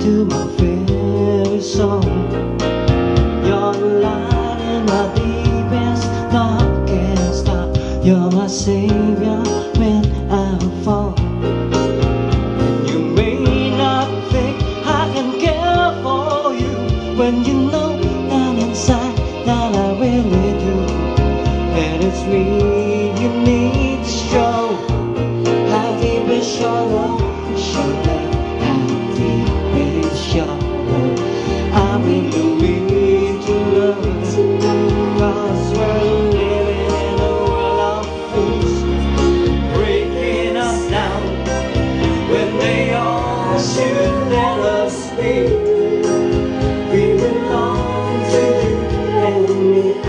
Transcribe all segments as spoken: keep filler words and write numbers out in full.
to my favorite song. You're the light in my deepest dark can't stop. You're my savior when I fall. You may not think I can care for you, when you know down inside that I really do. And it's me you need to show. How deep is your love? Show love. How deep is your love? I really need to love. Cause we're living in a world of fools, breaking us down when they all should let us be. We belong to you and me.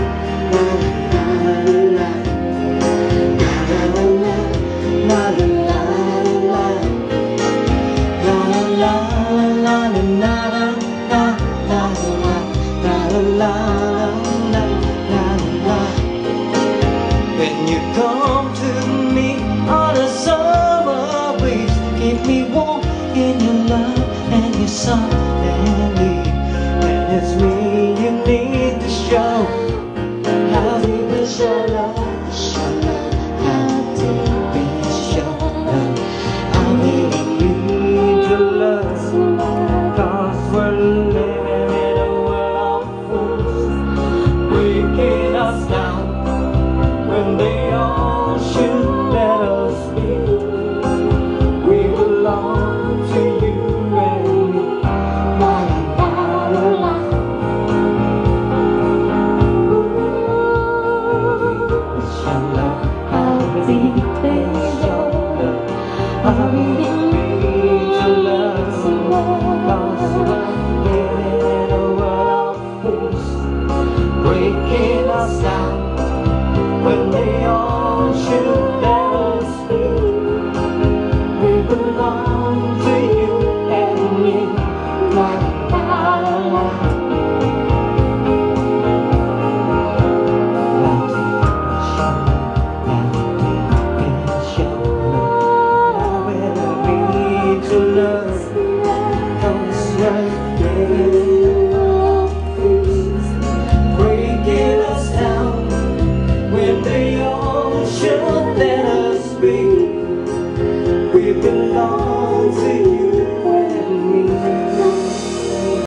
When you come to me on a summer breeze, keep me warm in your love and your sun and leave. And it's me you need to show. How deep is your love? Show love. How deep is your love? I really need your love. Cause we're living in a world of fools, breaking us down when they all should let us be. We belong to you and me. La la la la. It's your love. How deep is your love? I really need your love. Cause we're living in a world of fools, breaking us down.